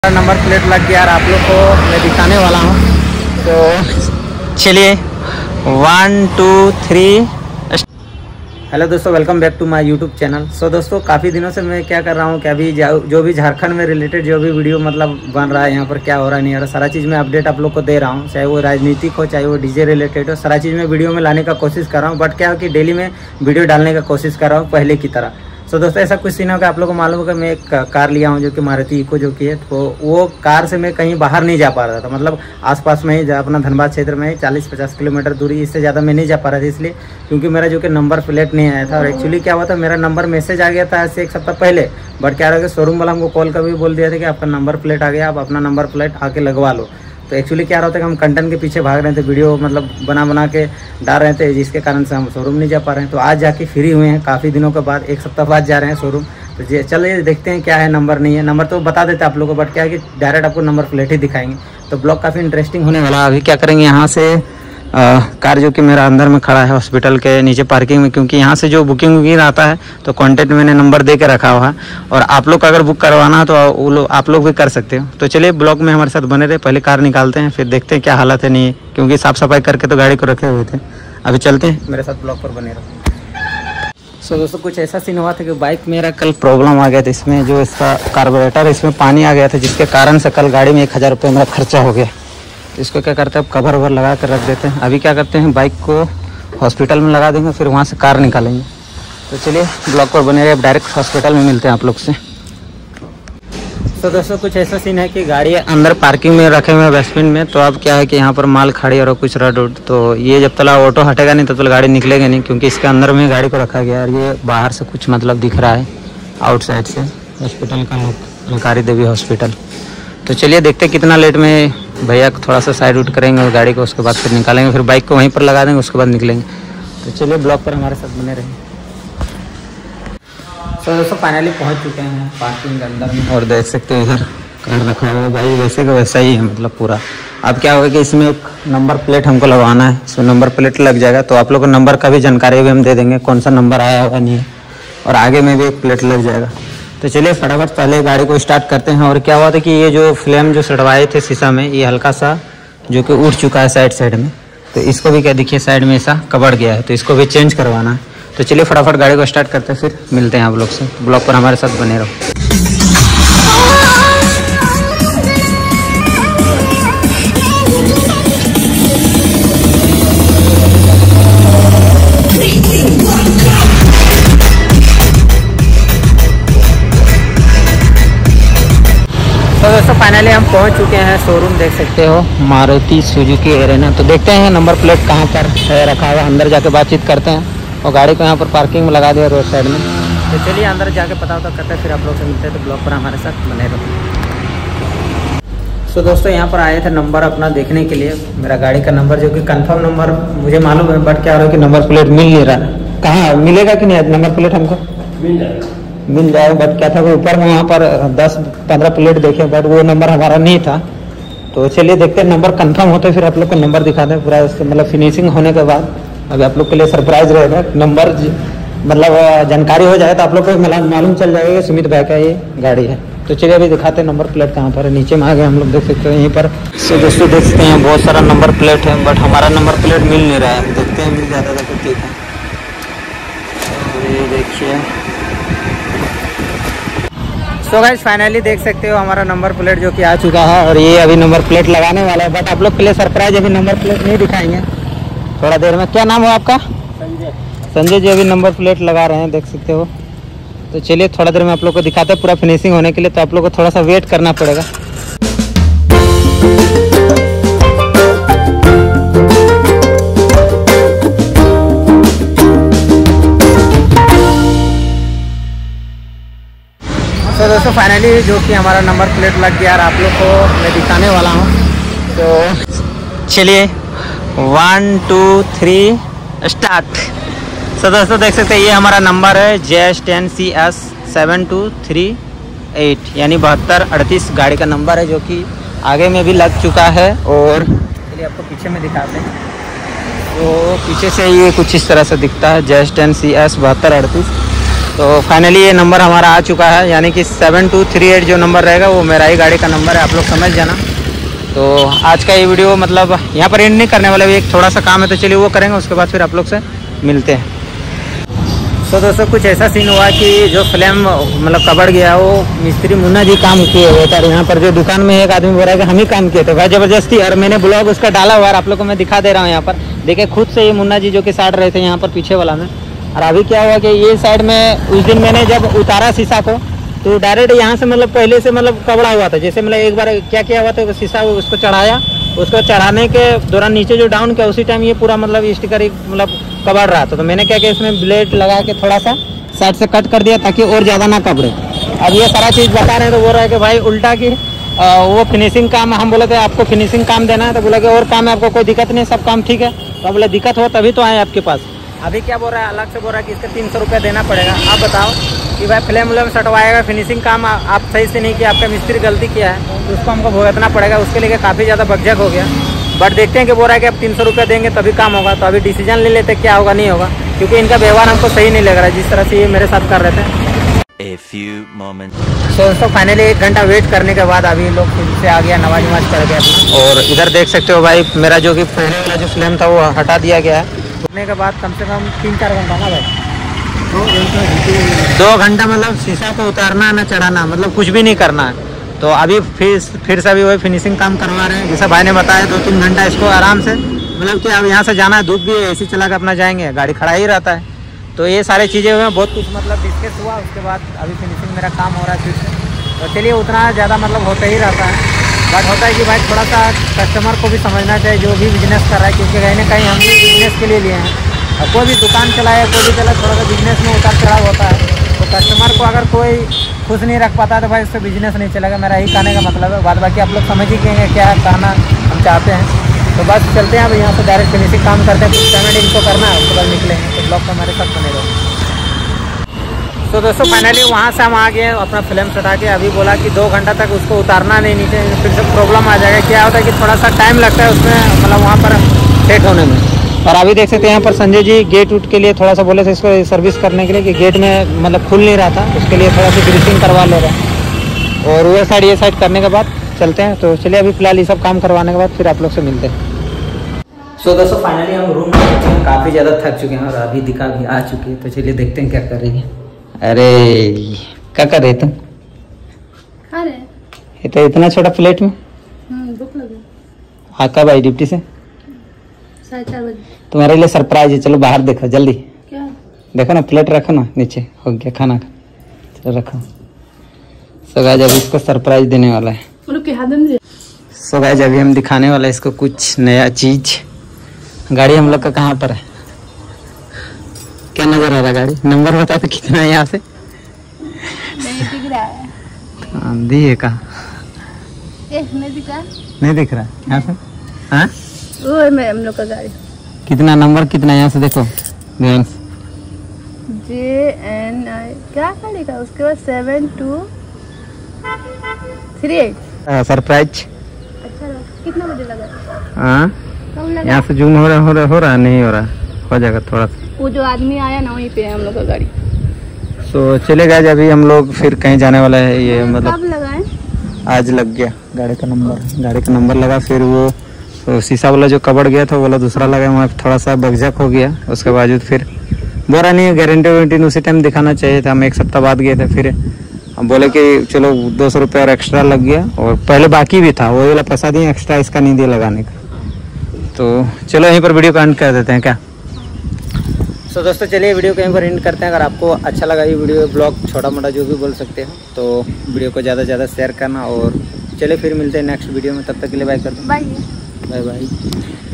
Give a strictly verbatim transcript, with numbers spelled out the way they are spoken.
Number plate लग गया और आप लोग को मैं दिखाने वाला हूँ। तो चलिए वन टू थ्री। हेलो दोस्तों, welcome back to my YouTube channel. So दोस्तों, काफ़ी दिनों से मैं क्या कर रहा हूँ कि अभी जो भी झारखंड में रिलेटेड जो भी वीडियो मतलब बन रहा है, यहाँ पर क्या हो रहा है नहीं हो रहा, सारा चीज़ मैं अपडेट आप लोग को दे रहा हूँ। चाहे वो राजनीतिक हो, चाहे वो डीजे रिलेटेड हो, सारा चीज़ मैं वीडियो में लाने का कोशिश कर रहा हूँ। बट क्या हो कि डेली में वीडियो डालने का कोशिश कर रहा हूँ पहले की तरह। सो so, दोस्तों, ऐसा कुछ सीन होगा, आप लोगों को मालूम होगा मैं एक कार लिया हूँ जो कि मारुति इको जो की है। तो वो कार से मैं कहीं बाहर नहीं जा पा रहा था, मतलब आसपास में ही अपना धनबाद क्षेत्र में ही चालीस पचास किलोमीटर दूरी, इससे ज़्यादा मैं नहीं जा पा रहा था। इसलिए क्योंकि मेरा जो कि नंबर प्लेट नहीं आया था। और एक्चुअली क्या हुआ था, मेरा नंबर मैसेज आ गया था ऐसे एक सप्ताह पहले। बट क्या रहा, शोरूम वाला हमको कॉल कर भी बोल दिया था कि आपका नंबर प्लेट आ गया, आप अपना नंबर प्लेट आके लगवा लो। तो एक्चुअली क्या होता है कि हम कंटेंट के पीछे भाग रहे थे, वीडियो मतलब बना बना के डाल रहे थे, जिसके कारण से हम शोरूम नहीं जा पा रहे हैं। तो आज जाके फ्री हुए हैं काफ़ी दिनों के बाद, एक सप्ताह बाद जा रहे हैं शोरूम। तो चलिए देखते हैं क्या है। नंबर नहीं है, नंबर तो बता देते आप लोगों को, बट क्या है कि डायरेक्ट आपको नंबर प्लेट ही दिखाएंगे। तो ब्लॉग काफ़ी इंटरेस्टिंग होने वाला है। अभी क्या करेंगे, यहाँ से आ, कार जो कि मेरा अंदर में खड़ा है हॉस्पिटल के नीचे पार्किंग में, क्योंकि यहाँ से जो बुकिंग वुकिंग आता है तो कॉन्टैक्ट मैंने नंबर दे के रखा हुआ है। और आप लोग का अगर बुक करवाना है तो वो लोग आप लोग भी कर सकते हो। तो चलिए ब्लॉग में हमारे साथ बने रहे, पहले कार निकालते हैं फिर देखते हैं क्या हालत है नहीं है, क्योंकि साफ़ सफाई करके तो गाड़ी को रखे हुए थे। अभी चलते हैं, मेरे साथ ब्लॉग पर बने रहो। सो दोस्तों, कुछ ऐसा सीन हुआ था कि बाइक मेरा कल प्रॉब्लम आ गया था, इसमें जो इसका कार्बोरेटर है इसमें पानी आ गया था, जिसके कारण से कल गाड़ी में एक हज़ार रुपये मेरा खर्चा हो गया। तो इसको क्या करते हैं, अब कवर ववर लगा कर रख देते हैं। अभी क्या करते हैं, बाइक को हॉस्पिटल में लगा देंगे, फिर वहाँ से कार निकालेंगे। तो चलिए ब्लॉग पर बने रहे, अब डायरेक्ट हॉस्पिटल में मिलते हैं आप लोग से। तो दोस्तों, कुछ ऐसा सीन है कि गाड़ी अंदर पार्किंग में रखे हुए हैं बेसमेंट में। तो अब क्या है कि यहाँ पर माल खड़ी और कुछ रड उड, तो ये जब तक ऑटो हटेगा नहीं तब तक गाड़ी निकलेगी नहीं, क्योंकि इसके अंदर में गाड़ी को रखा गया है। और ये बाहर से कुछ मतलब दिख रहा है आउटसाइड से हॉस्पिटल का, अलकारी देवी हॉस्पिटल। तो चलिए देखते हैं कितना लेट में भैया थोड़ा सा साइड आउट करेंगे और गाड़ी को, उसके बाद फिर निकालेंगे, फिर बाइक को वहीं पर लगा देंगे, उसके बाद निकलेंगे। तो चलिए ब्लॉग पर हमारे साथ बने रहेंगे। तो दोस्तों, फाइनली पहुंच चुके हैं पार्किंग के अंदर में, और देख सकते हैं इधर कार रखा हुआ है। भाई वैसे का वैसा ही है, मतलब पूरा। अब क्या होगा कि इसमें एक नंबर प्लेट हमको लगवाना है, इसमें नंबर प्लेट लग जाएगा तो आप लोग को नंबर का भी जानकारी भी हम दे देंगे, कौन सा नंबर आया हुआ नहीं है, और आगे में भी एक प्लेट लग जाएगा। तो चलिए फटाफट पहले गाड़ी को स्टार्ट करते हैं। और क्या हुआ था कि ये जो फ्लेम जो सड़वाए थे शीशा में, ये हल्का सा जो कि उठ चुका है साइड साइड में, तो इसको भी क्या देखिए साइड में ऐसा कबर गया है, तो इसको भी चेंज करवाना है। तो चलिए फटाफट गाड़ी को स्टार्ट करते हैं, फिर मिलते हैं आप लोग से। ब्लॉग पर हमारे साथ बने रहो। तो दोस्तों, फाइनली हम पहुंच चुके हैं शोरूम, देख सकते हो मारुति सुजुकी एरेना। तो देखते हैं नंबर प्लेट कहां पर है रखा हुआ, अंदर जाके बातचीत करते हैं। और गाड़ी को यहाँ पर पार्किंग में लगा दिया रोड साइड में। तो चलिए अंदर जाके पता होता करते हैं, फिर आप लोग से मिलते हैं। तो ब्लॉग पर हमारे साथ बने रहो। सो दोस्तों, यहाँ पर आए थे नंबर अपना देखने के लिए, मेरा गाड़ी का नंबर जो कि कंफर्म नंबर मुझे मालूम है, बट क्या हो रहा है कि नंबर प्लेट मिल नहीं रहा। कहाँ मिलेगा कि नहीं नंबर प्लेट हमको? मिल जाएगा, मिल जाएगा। बट क्या था, ऊपर में वहाँ पर दस पंद्रह प्लेट देखे, बट वो नंबर हमारा नहीं था। तो चलिए देखते हैं, नंबर कंफर्म होते फिर आप लोग को नंबर दिखाते हैं पूरा, उसके मतलब फिनिशिंग होने के बाद। अभी आप लोग के लिए सरप्राइज रहेगा, नंबर मतलब जानकारी हो जाए तो आप लोग को मालूम चल जाएगा कि सुमित भाई का ये गाड़ी है। तो चलिए अभी दिखाते हैं नंबर प्लेट कहाँ पर है। नीचे में आ गए हम लोग, देख सकते हैं यहीं पर। सो दोस्तों, देख सकते हैं बहुत सारा नंबर प्लेट है, बट हमारा नंबर प्लेट मिल नहीं रहा है। देखते हैं मिल जाता था तो ठीक है। ये देखिए, तो गाइस फाइनली देख सकते हो हमारा नंबर प्लेट जो कि आ चुका है, और ये अभी नंबर प्लेट लगाने वाला है। बट आप लोग के लिए सरप्राइज, अभी नंबर प्लेट नहीं दिखाएंगे, थोड़ा देर में। क्या नाम है आपका? संजय। संजय जी अभी नंबर प्लेट लगा रहे हैं, देख सकते हो। तो चलिए थोड़ा देर में आप लोग को दिखाते हैं पूरा फिनिशिंग होने के लिए, तो आप लोग को थोड़ा सा वेट करना पड़ेगा। तो दोस्तों, फाइनली जो कि हमारा नंबर प्लेट लग गया और आप लोग को मैं दिखाने वाला हूँ। तो चलिए one two three start. So दोस्तों, देख सकते हैं ये हमारा नंबर है J S ten C S seven two three eight, यानी बहत्तर अड़तीस गाड़ी का नंबर है, जो कि आगे में भी लग चुका है। और चलिए आपको पीछे में दिखाते हैं। तो पीछे से ये कुछ इस तरह से दिखता है, J S ten C S बहत्तर अड़तीस। तो फाइनली ये नंबर हमारा आ चुका है, यानी कि सेवन टू थ्री एट जो नंबर रहेगा वो मेरा ही गाड़ी का नंबर है, आप लोग समझ जाना। तो आज का ये वीडियो मतलब यहाँ पर एंड नहीं करने वाला, भी एक थोड़ा सा काम है तो चलिए वो करेंगे, उसके बाद फिर आप लोग से मिलते हैं। तो दोस्तों कुछ ऐसा सीन हुआ कि जो फ्लेम मतलब कबड़ गया, वो मिस्त्री मुन्ना जी काम किए हुए थे। यहाँ पर जो दुकान में एक आदमी बोल रहा है कि हम ही काम किए थे भाई ज़बरदस्ती, और मैंने ब्लॉग उसका डाला हुआ है, आप लोग को मैं दिखा दे रहा हूँ। यहाँ पर देखिए खुद से ये मुन्ना जी जो कि साड़ रहे थे यहाँ पर पीछे वाला में। और अभी क्या हुआ कि ये साइड में उस दिन मैंने जब उतारा शीशा को तो डायरेक्ट यहाँ से मतलब पहले से मतलब कबड़ा हुआ था। जैसे मतलब एक बार क्या किया हुआ था, शीशा उसको चढ़ाया, उसको चढ़ाने के दौरान नीचे जो डाउन किया उसी टाइम ये पूरा मतलब स्टिकर मतलब कबड़ रहा था। तो मैंने क्या किया, इसमें ब्लेड लगा के थोड़ा सा साइड से कट कर दिया ताकि और ज़्यादा ना कबड़े। अब ये सारा चीज़ बता रहे हैं तो बोल रहा है कि भाई उल्टा की वो फिनिशिंग काम, हम बोले थे आपको फिनिशिंग काम देना है, तो बोला कि और काम है, आपको कोई दिक्कत नहीं, सब काम ठीक है। तो बोले दिक्कत हो तभी तो आए आपके पास। अभी क्या बोल रहा है, अलग से बोल रहा है कि इसका तीन सौ रुपया देना पड़ेगा। आप बताओ कि भाई फ्लेम व्लेम सटवाएगा, फिनिशिंग काम आप सही से नहीं किया, आपका मिस्त्री गलती किया है तो उसको हमको भुगतना पड़ेगा। उसके लिए काफ़ी ज़्यादा बकझक हो गया, बट देखते हैं कि बोल रहा है कि अब तीन सौ रुपया देंगे तभी काम होगा। तो अभी डिसीजन ले लेते क्या होगा नहीं होगा, क्योंकि इनका व्यवहार हमको सही नहीं लग रहा है जिस तरह से ये मेरे साथ कर रहे थे। A few moments. So, दोस्तों फाइनली एक घंटा वेट करने के बाद अभी लोग फिर से आ गया, नमाज नमाज पढ़ गया अपना। और इधर देख सकते हो भाई मेरा जो कि पहले वाला जो फ्लेम था वो हटा दिया गया है। उठने के बाद कम से कम तीन चार घंटा ना भाई, दो घंटा मतलब शीशा को उतारना ना चढ़ाना, मतलब कुछ भी नहीं करना है। तो अभी फिर फिर से अभी वही फिनिशिंग काम करवा रहे हैं, जैसा भाई ने बताया दो तीन घंटा इसको आराम से, मतलब कि अब यहाँ से जाना है, धूप भी है, एसी चला के अपना जाएंगे, गाड़ी खड़ा ही रहता है। तो ये सारी चीज़ें हुई, बहुत कुछ मतलब डिस्कस हुआ। उसके बाद अभी फिनिशिंग मेरा काम हो रहा है फिर से। तो चलिए उतना ज़्यादा मतलब होता ही रहता है, बट होता है कि भाई थोड़ा सा कस्टमर को भी समझना चाहिए जो भी बिजनेस कर रहा है, क्योंकि कहीं ना कहीं हम भी बिजनेस के लिए लिए हैं। और कोई भी दुकान चलाए, कोई भी चला, थोड़ा सा बिजनेस में उतार चढ़ाव होता है। तो कस्टमर को अगर कोई खुश नहीं रख पाता तो भाई उससे बिजनेस नहीं चलेगा, मेरा यही कहने का मतलब है। बाद बाकी आप लोग समझ ही गए क्या कहना हम चाहते हैं। तो बस चलते हैं अब यहाँ से डायरेक्ट फिनिशिंग काम करते हैं, कुछ पेमेंट इनको करना है, उसके बाद निकलेंगे। तो ब्लॉग को हमारे साथ बने रहो। तो दोस्तों फाइनली वहाँ से हम आ गए अपना फिल्म सटा के। अभी बोला कि दो घंटा तक उसको उतारना नहीं नीचे, फिर से प्रॉब्लम आ जाएगा। क्या होता है कि थोड़ा सा टाइम लगता है उसमें, मतलब वहाँ पर सेट होने में। और अभी देख सकते हैं यहाँ पर संजय जी गेट उठ के लिए थोड़ा सा बोले थे इसको सर्विस करने के लिए, कि गेट में मतलब खुल नहीं रहा था, उसके लिए थोड़ा सा ग्रीसिंग करवा ले रहे हैं। और वो साइड ये साइड करने के बाद चलते हैं। तो चलिए अभी फिलहाल ये सब काम करवाने के बाद फिर आप लोग से मिलते हैं। सो so, दोस्तों फाइनली हम रूम में काफ़ी ज़्यादा थक चुके हैं और अभी दिखा भी आ चुकी है। तो चलिए देखते हैं क्या कर रही है। अरे क्या कर रहे तुम? अरे ये तो इतना छोटा प्लेट में भूख लगी। हाँ कब आई ड्यूटी से? साढ़े चार बजे। तुम्हारे लिए सरप्राइज है, चलो बाहर देखो जल्दी। क्या? देखो ना, प्लेट रखो ना नीचे, हो गया खाना का, चलो रखो। सो गाइस अभी इसको सरप्राइज देने वाला है। सो गाइस अभी हम दिखाने वाला है इसको कुछ नया चीज। गाड़ी हम लोग का कहाँ पर है, क्या नजर आ रहा है? गाड़ी नंबर बता तो कितना है यहाँ से? नहीं दिख रहा है। आंधी है कहाँ? नहीं दिख रहा, नहीं दिख रहा यहाँ से। हाँ वो है मैं हम लोग का गाड़ी। कितना नंबर कितना है यहाँ से देखो ध्यान से। जे एन आई क्या गाड़ी का, उसके बाद seven two three eight. Surprise. अच्छा कितना बजे लगा? हाँ कब लगा? यहाँ से जूम हो रहा हो रहा हो रहा नहीं हो रहा, हो जाएगा थोड़ा सा। वो जो आदमी आया ना वहीं पे है हम लोग का गाड़ी। तो चलेगा अभी हम लोग फिर कहीं जाने वाला है। ये मतलब कब लगा है? आज लग गया गाड़ी का नंबर, गाड़ी का नंबर लगा। फिर वो तो शीशा वाला जो कबड़ गया था वो वाला दूसरा लगा, वहाँ थोड़ा सा बगजक हो गया। उसके बावजूद फिर बोरा नहीं, गारंटी वारंटी उसी टाइम दिखाना चाहिए था। हम एक सप्ताह बाद गए थे, फिर हम बोले कि चलो दो सौ रुपये और एक्स्ट्रा लग गया, और पहले बाकी भी था वो वाला पैसा दिए, एक्स्ट्रा इसका नहीं दिया लगाने का। तो चलो यहीं पर वीडियो को एंड कर देते हैं क्या? सो so, दोस्तों चलिए वीडियो को यहीं पर एंड करते हैं। अगर आपको अच्छा लगा ये वीडियो ब्लॉग, छोटा मोटा जो भी बोल सकते हो, तो वीडियो को ज़्यादा से ज़्यादा शेयर करना। और चलिए फिर मिलते हैं नेक्स्ट वीडियो में, तब तक के लिए बाय कर दो। Bye bye bye.